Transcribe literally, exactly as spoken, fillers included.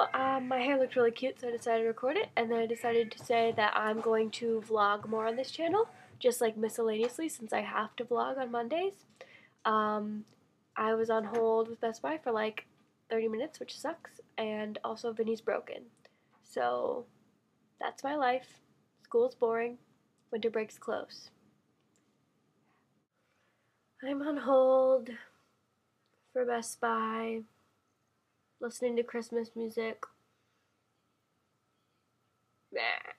So um, my hair looked really cute, so I decided to record it, and then I decided to say that I'm going to vlog more on this channel, just like miscellaneously, since I have to vlog on Mondays. Um, I was on hold with Best Buy for like thirty minutes, which sucks, and also Vinny's broken. So that's my life. School's boring. Winter break's close. I'm on hold for Best Buy, listening to Christmas music. Bleh.